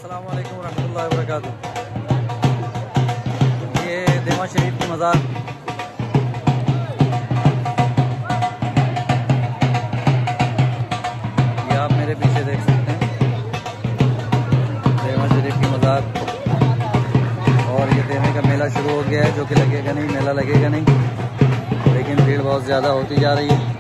अस्सलाम वालेकुम रहमतुल्लाहि व बरकातुहू। ये देवा शरीफ की मज़ार, ये आप मेरे पीछे देख सकते हैं, देवा शरीफ की मज़ार। और ये देवे का मेला शुरू हो गया है, जो कि लगेगा नहीं, मेला लगेगा नहीं, लेकिन भीड़ बहुत ज़्यादा होती जा रही है।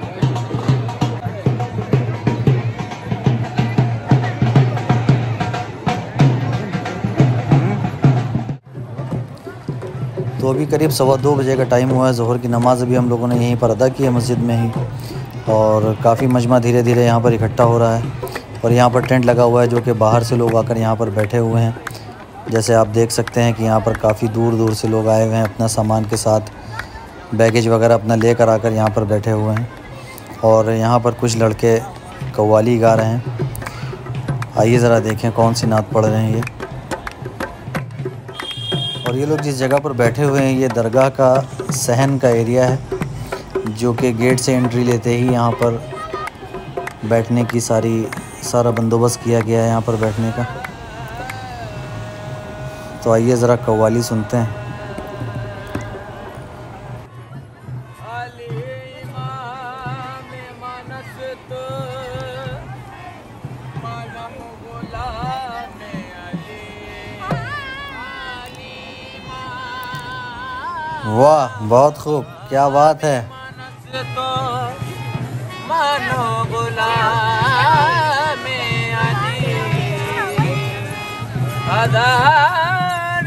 तो अभी करीब 2:15 बजे का टाइम हुआ है। ज़ोहर की नमाज़ अभी हम लोगों ने यहीं पर अदा की है मस्जिद में ही, और काफ़ी मजमा धीरे धीरे यहाँ पर इकट्ठा हो रहा है। और यहाँ पर टेंट लगा हुआ है, जो कि बाहर से लोग आकर यहाँ पर बैठे हुए हैं। जैसे आप देख सकते हैं कि यहाँ पर काफ़ी दूर दूर से लोग आए हुए हैं, अपना सामान के साथ बैगेज वगैरह अपना लेकर आकर यहाँ पर बैठे हुए हैं। और यहाँ पर कुछ लड़के कव्वाली गा रहे हैं। आइए ज़रा देखें कौन सी नात पढ़ रहे हैं ये। और ये लोग जिस जगह पर बैठे हुए हैं, ये दरगाह का सहन का एरिया है, जो कि गेट से एंट्री लेते ही यहाँ पर बैठने की सारा बंदोबस्त किया गया है यहाँ पर बैठने का। तो आइए ज़रा कव्वाली सुनते हैं। वाह, बहुत खूब, क्या बात है। मानो गुलाम अदार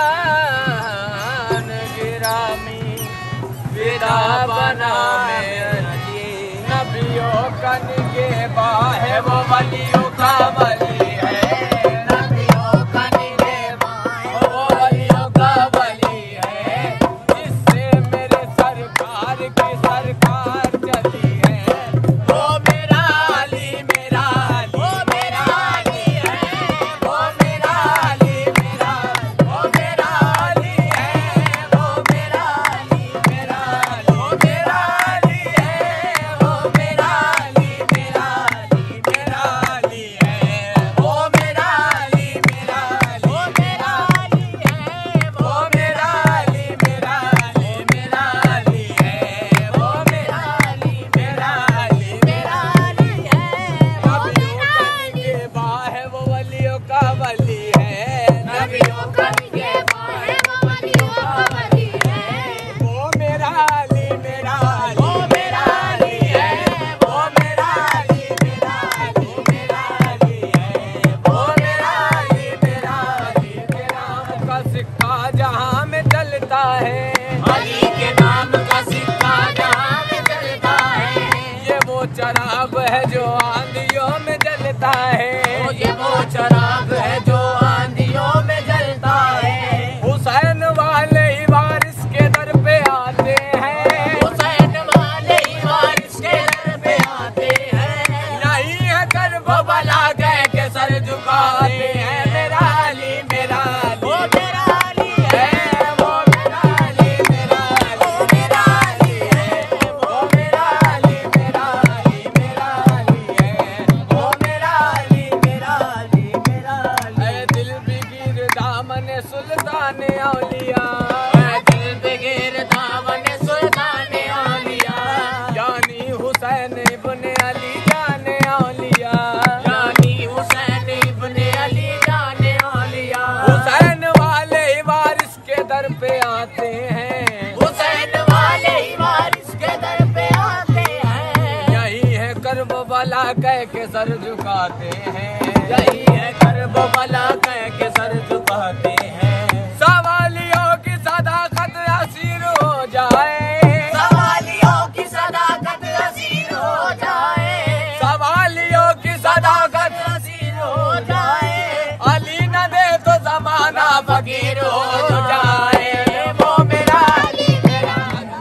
जान गिरामी विदा बना में नबियों का निगेबा है, वो वलियों का वली है। नबियों का निगेबा है, वो वलियों का वली है। जिससे मेरे सरकार की सरकार चली है, वो मेरा अली, मेरा अली, वो मेरा अली है। वो मेरा अली, मेरा, वो मेरा अली है। वो मेरा अली, मेरा, वो मेरा अली है। वो मेरा अली, मेरा अली, मेरा अली है। वो मेरा अली, मेरा अली, वो मेरा अली है। वो मेरा अली, मेरा अली, मेरा अली है। वो मेरा अली, मेरा अली, मेरा अली है। नबियों का निगेबा है, वो वलियों का वली है। वो मेरा अली, मेरा अली, वो मेरा अली है। वो मेरा अली, मेरा अली, मेरा अली है। वो मेरा अली, मेरा अली, मेरा का सिक्का जहां में चलता है, अली के नाम का सिक्का जहां में चलता है। ये वो चराग है जो आंधियों में जलता है। ये वो चराग है जो आंधियों में जलता है। हुसैन वाले ही वारिस के दर पे आते हैं। हुसैन वाले ही वारिस के दर पे आते हैं। यही है करबला कह के सर झुकाते हैं। मेरा अली, मेरा अली, वो मेरा अली है। वो मेरा अली, मेरा अली, वो मेरा अली है। वो मेरा अली, मेरा अली, मेरा अली है। वो मेरा अली, मेरा अली, मेरा अली। ऐ दिल बिगिर दामन सुल्तान औलिया, ऐ दिल बिगिर दामन सुल्तान औलिया। यानी हुसैन इब्ने अली जाने औलिया, यानी हुसैन इब्ने अली जाने औलिया। हुसैन वाले ही वारिस के दर पे आते हैं। हुसैन वाले ही वारिस के दर पे आते हैं। यही है करबला कह के सर झुकाते हैं। यही है करबला कह के सर झुकाते हैं। सवालियों की सदाकत असीर हो जाए, सवालियों की सदाकत असीर हो जाए। सवालियों की सदाकत असीर हो जाए। अली न दे तो जमाना फकीर हो जाए। वो मेरा अली, मेरा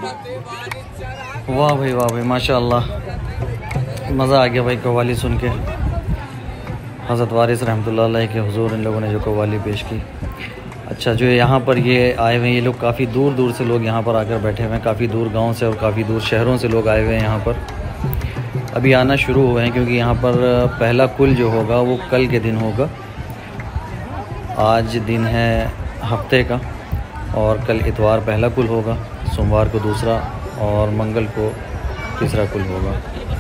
वाह भाई, वाह भाई, माशाअल्लाह, मज़ा आ गया भाई कव्वाली सुन के। हज़रत वारिस रहमतुल्लाह अलैह के हुजूर इन लोगों ने जो कव्वाली पेश की। अच्छा, जो यहाँ पर ये आए हुए हैं, ये लोग काफ़ी दूर दूर से लोग यहाँ पर आकर बैठे हुए हैं। काफ़ी दूर गांव से और काफ़ी दूर शहरों से लोग आए हुए हैं यहाँ पर। अभी आना शुरू हुए हैं, क्योंकि यहाँ पर पहला कुल जो होगा वो कल के दिन होगा। आज दिन है हफ्ते का और कल इतवार पहला कुल होगा, सोमवार को दूसरा और मंगल को तीसरा कुल होगा।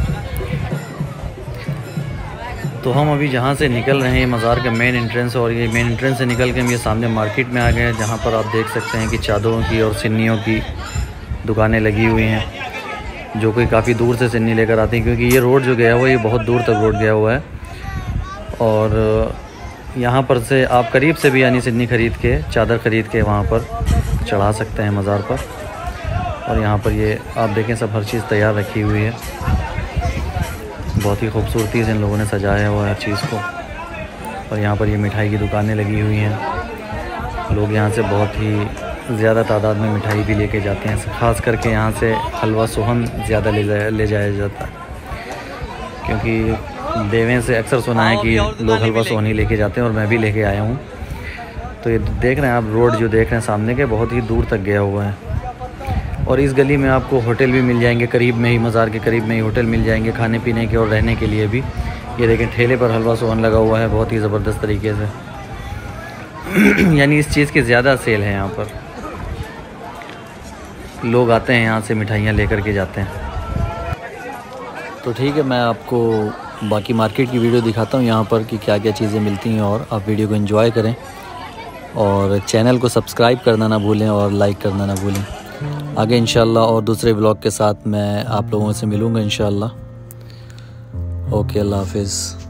तो हम अभी जहाँ से निकल रहे हैं, मज़ार का मेन एंट्रेंस, और ये मेन एंट्रेंस से निकल के हम ये सामने मार्केट में आ गए हैं, जहाँ पर आप देख सकते हैं कि चादरों की और सिन्नियों की दुकानें लगी हुई हैं, जो कोई काफ़ी दूर से सिन्नी लेकर आती हैं, क्योंकि ये रोड जो गया हुआ है ये बहुत दूर तक रोड गया हुआ है। और यहाँ पर से आप करीब से भी यानी सिन्नी ख़रीद के, चादर ख़रीद के वहाँ पर चढ़ा सकते हैं मज़ार पर। और यहाँ पर ये आप देखें सब हर चीज़ तैयार रखी हुई है, बहुत ही खूबसूरती से इन लोगों ने सजाया हुआ है हर चीज़ को। और यहाँ पर ये मिठाई की दुकानें लगी हुई हैं, लोग यहाँ से बहुत ही ज़्यादा तादाद में मिठाई भी लेके जाते हैं। ख़ास करके यहाँ से हलवा सोहन ज़्यादा ले जाया जाता है, क्योंकि देवें से अक्सर सुना है कि लोग हलवा सोहनी लेके जाते हैं, और मैं भी लेके आया हूँ। तो ये देख रहे हैं आप, रोड जो देख रहे हैं सामने के, बहुत ही दूर तक गया हुआ है। और इस गली में आपको होटल भी मिल जाएंगे, करीब में ही, मज़ार के करीब में ही होटल मिल जाएंगे खाने पीने के और रहने के लिए भी। ये देखें ठेले पर हलवा सोहन लगा हुआ है बहुत ही ज़बरदस्त तरीके से। यानी इस चीज़ की ज़्यादा सेल है यहाँ पर, लोग आते हैं यहाँ से मिठाइयाँ लेकर के जाते हैं। तो ठीक है, मैं आपको बाकी मार्केट की वीडियो दिखाता हूँ यहाँ पर कि क्या क्या चीज़ें मिलती हैं, और आप वीडियो को एंजॉय करें और चैनल को सब्सक्राइब करना ना भूलें और लाइक करना ना भूलें। आगे इंशाल्लाह और दूसरे ब्लॉग के साथ मैं आप लोगों से मिलूँगा इंशाल्लाह। ओके, अल्लाह हाफिज़।